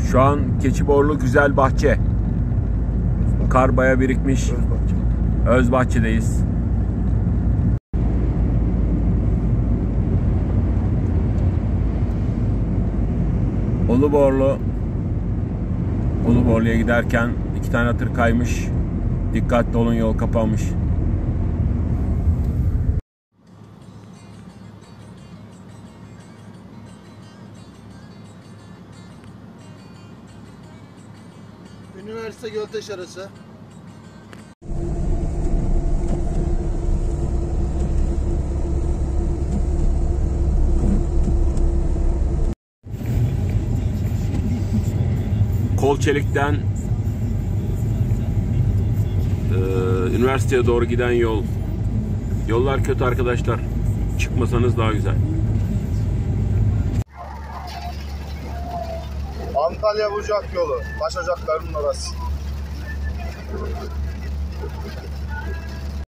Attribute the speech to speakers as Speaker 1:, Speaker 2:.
Speaker 1: Şu an Keçiborlu Güzelbahçe. Kar baya birikmiş. Özbahçe'deyiz. Uluborlu'ya giderken 2 tane tır kaymış. Dikkatli olun, yol kapanmış.
Speaker 2: Üniversite Gölteş arası.
Speaker 1: Kolçelik'ten üniversiteye doğru giden yol. Yollar kötü arkadaşlar. Çıkmasanız daha güzel.
Speaker 2: Antalya Bucak yolu. Başacaklarının orası.